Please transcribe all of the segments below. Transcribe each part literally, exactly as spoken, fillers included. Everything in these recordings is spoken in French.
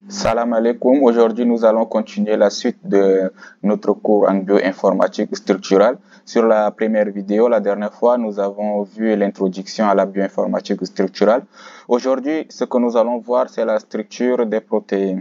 Salam alaikum. Aujourd'hui, nous allons continuer la suite de notre cours en bioinformatique structurale. Sur la première vidéo, la dernière fois, nous avons vu l'introduction à la bioinformatique structurale. Aujourd'hui, ce que nous allons voir, c'est la structure des protéines.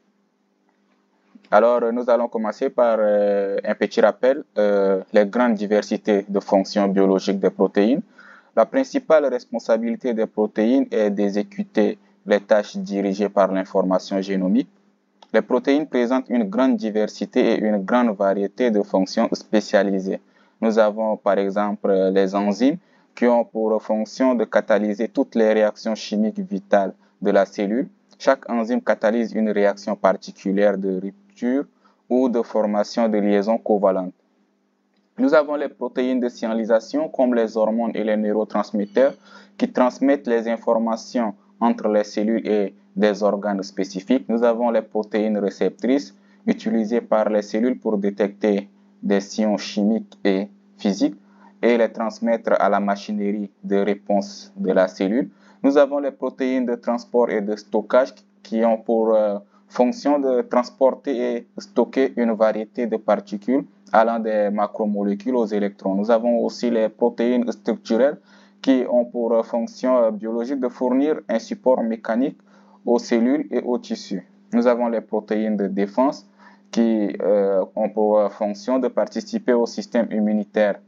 Alors, nous allons commencer par euh, un petit rappel, euh, les grandes diversités de fonctions biologiques des protéines. La principale responsabilité des protéines est d'exécuter les tâches dirigées par l'information génomique. Les protéines présentent une grande diversité et une grande variété de fonctions spécialisées. Nous avons par exemple les enzymes qui ont pour fonction de catalyser toutes les réactions chimiques vitales de la cellule. Chaque enzyme catalyse une réaction particulière de rupture ou de formation de liaisons covalentes. Nous avons les protéines de signalisation comme les hormones et les neurotransmetteurs qui transmettent les informations entre les cellules et des organes spécifiques. Nous avons les protéines réceptrices utilisées par les cellules pour détecter des signaux chimiques et physiques et les transmettre à la machinerie de réponse de la cellule. Nous avons les protéines de transport et de stockage qui ont pour euh, fonction de transporter et stocker une variété de particules allant des macromolécules aux électrons. Nous avons aussi les protéines structurelles qui ont pour fonction biologique de fournir un support mécanique aux cellules et aux tissus. Nous avons les protéines de défense qui euh, ont pour fonction de participer au système immunitaire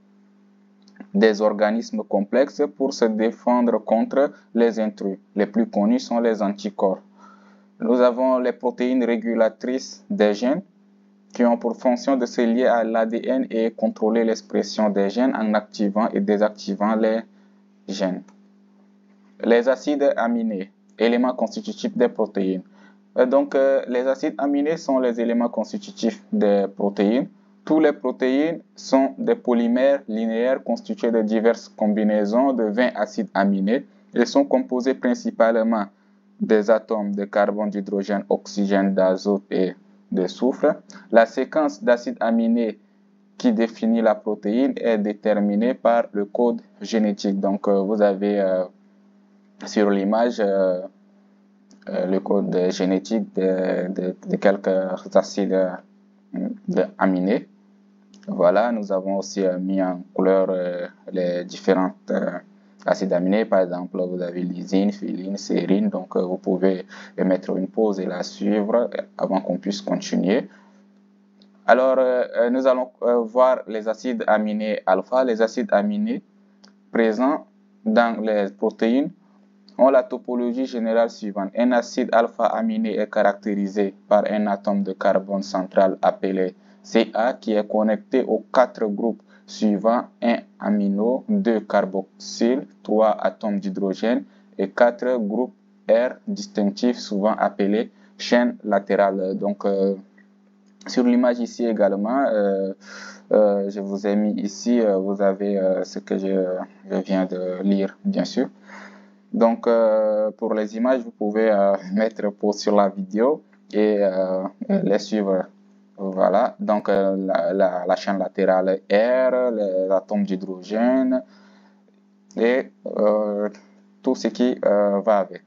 des organismes complexes pour se défendre contre les intrus. Les plus connus sont les anticorps. Nous avons les protéines régulatrices des gènes qui ont pour fonction de se lier à l'A D N et contrôler l'expression des gènes en activant et désactivant les gènes. Les acides aminés, éléments constitutifs des protéines. Donc, euh, les acides aminés sont les éléments constitutifs des protéines. Tous les protéines sont des polymères linéaires constitués de diverses combinaisons de vingt acides aminés. Ils sont composés principalement des atomes de carbone, d'hydrogène, oxygène, d'azote et de soufre. La séquence d'acides aminés qui définit la protéine est déterminée par le code génétique. Donc, euh, vous avez euh, sur l'image euh, euh, le code génétique de, de, de quelques acides euh, aminés. Voilà, nous avons aussi euh, mis en couleur euh, les différentes euh, acides aminés. Par exemple, vous avez lysine, filine, sérine. Donc, euh, vous pouvez mettre une pause et la suivre avant qu'on puisse continuer. Alors, euh, nous allons euh, voir les acides aminés alpha. Les acides aminés présents dans les protéines ont la topologie générale suivante. Un acide alpha-aminé est caractérisé par un atome de carbone central appelé C A qui est connecté aux quatre groupes suivants, un amino, deux carboxyles, trois atomes d'hydrogène et quatre groupes R distinctifs souvent appelés chaînes latérales. Donc, euh, sur l'image ici également, euh, euh, je vous ai mis ici, euh, vous avez euh, ce que je, je viens de lire, bien sûr. Donc, euh, pour les images, vous pouvez euh, mettre pause sur la vidéo et euh, les suivre. Voilà, donc euh, la, la, la chaîne latérale R, l'atome d'hydrogène et euh, tout ce qui euh, va avec.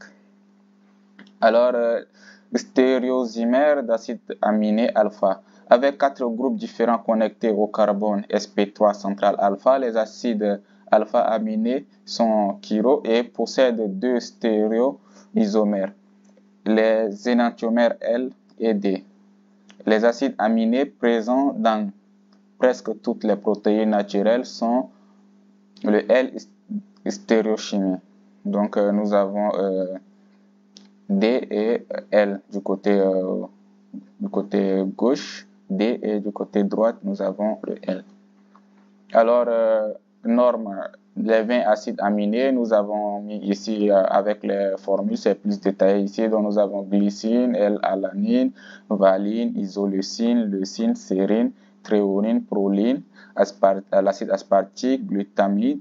Alors, euh, stéréosimère d'acide aminé alpha. Avec quatre groupes différents connectés au carbone S P trois central alpha, les acides alpha-aminés sont chiro et possèdent deux stéréoisomères, les énantiomères L et D. Les acides aminés présents dans presque toutes les protéines naturelles sont le L stéréochimie. Donc, euh, nous avons euh, D et L du côté, euh, du côté gauche, D et du côté droite, nous avons le L. Alors, euh, norme, les vingt acides aminés, nous avons mis ici euh, avec les formules, c'est plus détaillé ici, donc nous avons glycine, L-alanine, valine, isoleucine, leucine, sérine, thréonine, proline, aspart l'acide aspartique, glutamine,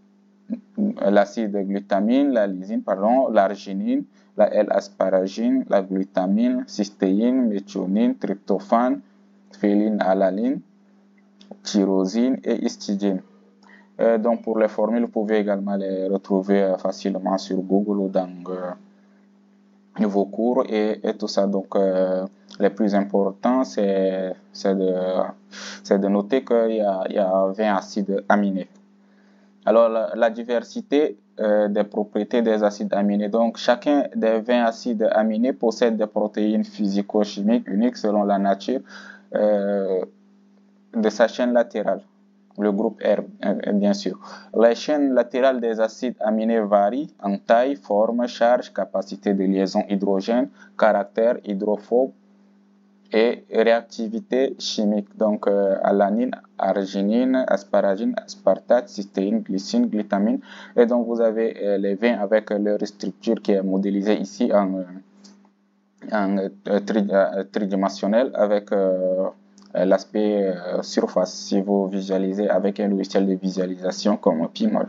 l'acide glutamine, la lysine, pardon, l'arginine, la L-asparagine, la glutamine, cystéine, méthionine, tryptophane, phénylalanine, tyrosine et histidine. Euh, donc pour les formules, vous pouvez également les retrouver euh, facilement sur Google ou dans, euh, vos cours et, et tout ça. Donc, euh, le plus important, c'est de, de noter qu'il y a, il y a vingt acides aminés. Alors, la, la diversité euh, des propriétés des acides aminés. Donc, chacun des vingt acides aminés possède des protéines physico-chimiques uniques selon la nature euh, de sa chaîne latérale. Le groupe R, bien sûr. Les chaînes latérales des acides aminés varient en taille, forme, charge, capacité de liaison hydrogène, caractère hydrophobe et réactivité chimique. Donc, euh, alanine, arginine, asparagine, aspartate, cystéine, glycine, glutamine. Et donc, vous avez euh, les vingt avec leur structure qui est modélisée ici en, en euh, tri, euh, tridimensionnel avec euh, l'aspect euh, surface, si vous visualisez avec un logiciel de visualisation comme Pimol.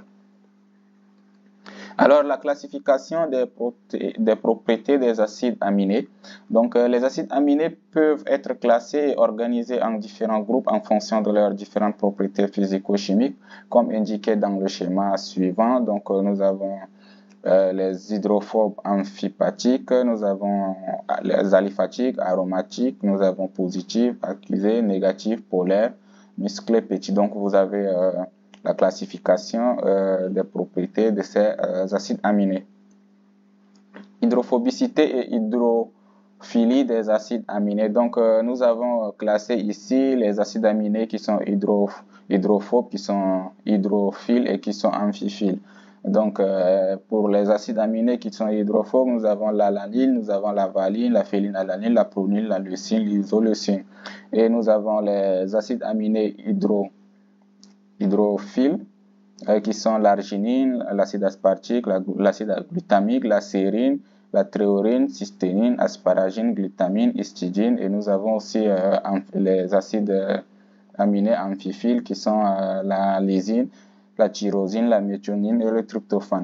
Alors, la classification des, des propriétés des acides aminés. Donc, euh, les acides aminés peuvent être classés et organisés en différents groupes en fonction de leurs différentes propriétés physico-chimiques, comme indiqué dans le schéma suivant. Donc, euh, nous avons euh, les hydrophobes amphipathiques, nous avons les aliphatiques, aromatiques, nous avons positifs, accusés, négatifs, polaires, musclés, petits. Donc, vous avez euh, la classification euh, des propriétés de ces euh, acides aminés. Hydrophobicité et hydrophilie des acides aminés. Donc, euh, nous avons classé ici les acides aminés qui sont hydro, hydrophobes, qui sont hydrophiles et qui sont amphiphiles. Donc, euh, pour les acides aminés qui sont hydrophobes, nous avons l'alanine, nous avons la valine, la phénylalanine, la pronine, la leucine, l'isoleucine. Et nous avons les acides aminés hydro, hydrophiles, euh, qui sont l'arginine, l'acide aspartique, l'acide glutamique, la sérine, la tréorine, cystéine, asparagine, glutamine, histidine. Et nous avons aussi euh, les acides aminés amphiphiles qui sont euh, la lysine, la tyrosine, la méthionine et le tryptophane.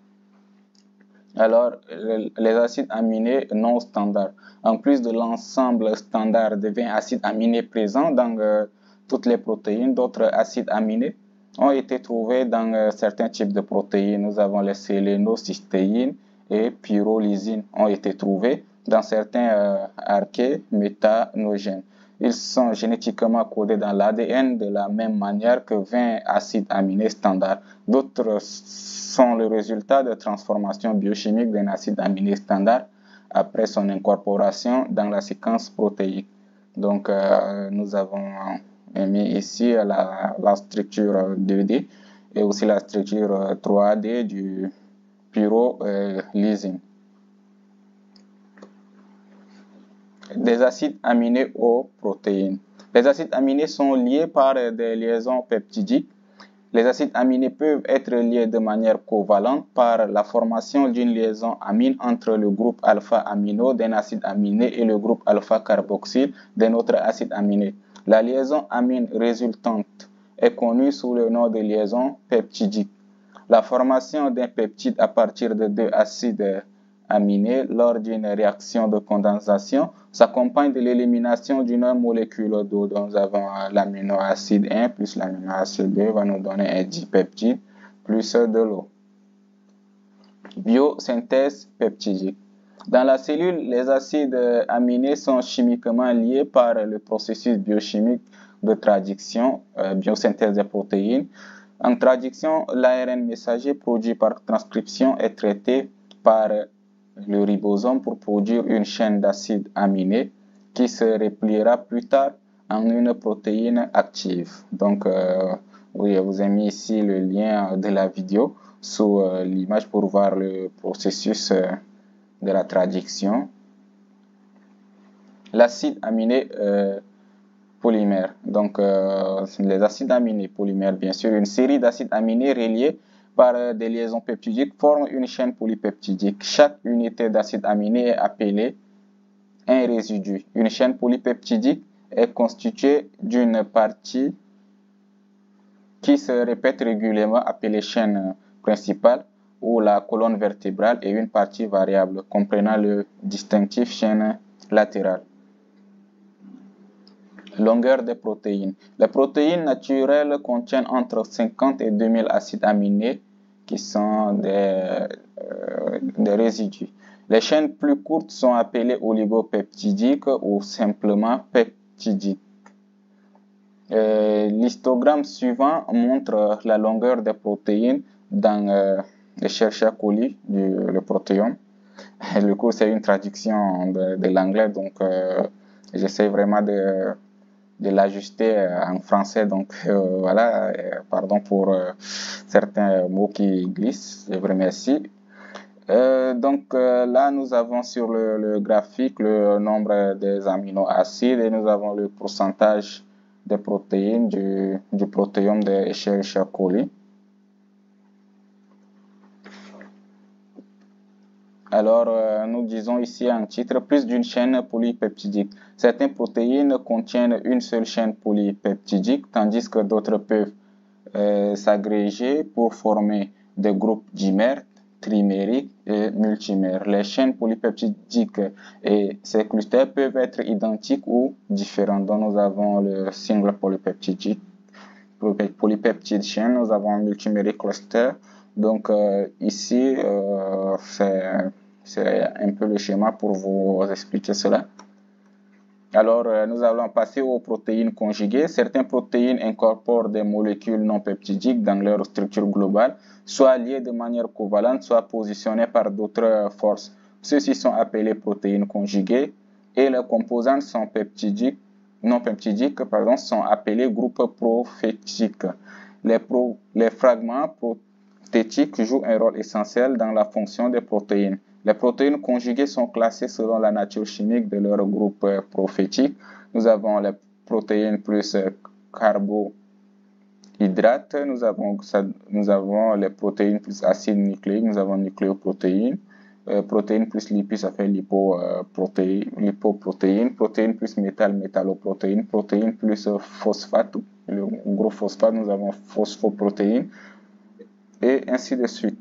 Alors, les acides aminés non standards. En plus de l'ensemble standard de vingt acides aminés présents dans euh, toutes les protéines, d'autres acides aminés ont été trouvés dans euh, certains types de protéines. Nous avons les sélénocystéines et pyrrolysine ont été trouvés dans certains euh, archées méthanogènes. Ils sont génétiquement codés dans l'A D N de la même manière que vingt acides aminés standards. D'autres sont le résultat de transformation biochimique d'un acide aminé standard après son incorporation dans la séquence protéique. Donc, euh, nous avons mis ici la, la structure deux D et aussi la structure trois D du pyrrolysine. Des acides aminés aux protéines. Les acides aminés sont liés par des liaisons peptidiques. Les acides aminés peuvent être liés de manière covalente par la formation d'une liaison amine entre le groupe alpha-amino d'un acide aminé et le groupe alpha-carboxyle d'un autre acide aminé. La liaison amine résultante est connue sous le nom de liaison peptidique. La formation d'un peptide à partir de deux acides aminés lors d'une réaction de condensation s'accompagne de l'élimination d'une molécule d'eau. Donc, nous avons l'aminoacide un plus l'aminoacide deux va nous donner un dipeptide plus de l'eau. Biosynthèse peptidique. Dans la cellule, les acides aminés sont chimiquement liés par le processus biochimique de traduction, euh, biosynthèse des protéines. En traduction, l'A R N messager produit par transcription est traité par le ribosome pour produire une chaîne d'acides aminés qui se repliera plus tard en une protéine active. Donc, euh, oui, je vous ai mis ici le lien de la vidéo sous euh, l'image pour voir le processus euh, de la traduction. L'acide aminé euh, polymère. Donc, euh, les acides aminés polymères, bien sûr, une série d'acides aminés reliés par des liaisons peptidiques forment une chaîne polypeptidique. Chaque unité d'acide aminé est appelée un résidu. Une chaîne polypeptidique est constituée d'une partie qui se répète régulièrement appelée chaîne principale ou la colonne vertébrale et une partie variable comprenant le distinctif chaîne latérale. Longueur des protéines. Les protéines naturelles contiennent entre cinquante et deux mille acides aminés qui sont des, euh, des résidus. Les chaînes plus courtes sont appelées oligopeptidiques ou simplement peptidiques. Euh, L'histogramme suivant montre la longueur des protéines dans euh, Escherichia coli, du, le protéome. Le cours, c'est une traduction de, de l'anglais, donc euh, j'essaie vraiment de, de l'ajuster en français. Donc euh, voilà, pardon pour euh, certains mots qui glissent, je vous remercie. Euh, donc euh, là, nous avons sur le, le graphique le nombre des aminoacides et nous avons le pourcentage des protéines du, du protéome de Escherichia coli. Alors, euh, nous disons ici en titre plus d'une chaîne polypeptidique. Certaines protéines contiennent une seule chaîne polypeptidique, tandis que d'autres peuvent euh, s'agréger pour former des groupes dimères, trimériques et multimères. Les chaînes polypeptidiques et ces clusters peuvent être identiques ou différents. Donc, nous avons le single polypeptidique, polypeptide chain, nous avons un multimérique cluster. Donc euh, ici, euh, c'est un peu le schéma pour vous expliquer cela. Alors, euh, nous allons passer aux protéines conjuguées. Certaines protéines incorporent des molécules non peptidiques dans leur structure globale, soit liées de manière covalente, soit positionnées par d'autres forces. Ceux-ci sont appelés protéines conjuguées et leurs composantes sont peptidiques, non peptidiques pardon, sont appelés groupes prophétiques. Les, pro, les fragments prothétiques jouent un rôle essentiel dans la fonction des protéines. Les protéines conjuguées sont classées selon la nature chimique de leur groupe prophétique. Nous avons les protéines plus carbohydrates, nous avons, nous avons les protéines plus acides nucléiques, nous avons nucléoprotéines, euh, protéines plus lipides, ça fait lipoprotéines, euh, lipoprotéines, protéines plus métal, métalloprotéines, protéines plus phosphate, le gros phosphate, nous avons phosphoprotéines, et ainsi de suite.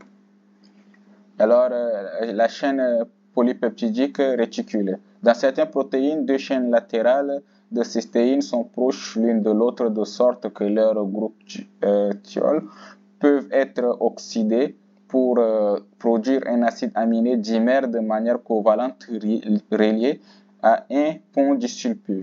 Alors, euh, la chaîne polypeptidique réticulée. Dans certaines protéines, deux chaînes latérales de cystéine sont proches l'une de l'autre de sorte que leurs groupes euh, thiol peuvent être oxydés pour euh, produire un acide aminé dimère de manière covalente relié à un pont disulfure.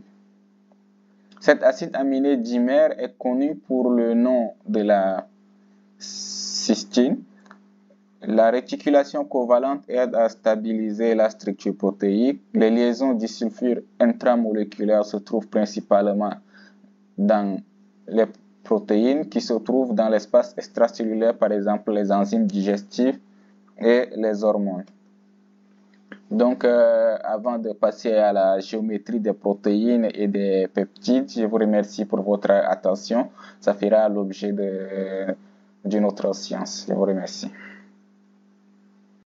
Cet acide aminé dimère est connu pour le nom de la cystine. La réticulation covalente aide à stabiliser la structure protéique. Les liaisons disulfure intramoléculaires se trouvent principalement dans les protéines qui se trouvent dans l'espace extracellulaire, par exemple les enzymes digestives et les hormones. Donc, euh, avant de passer à la géométrie des protéines et des peptides, je vous remercie pour votre attention. Ça fera l'objet d'une autre séance. Je vous remercie.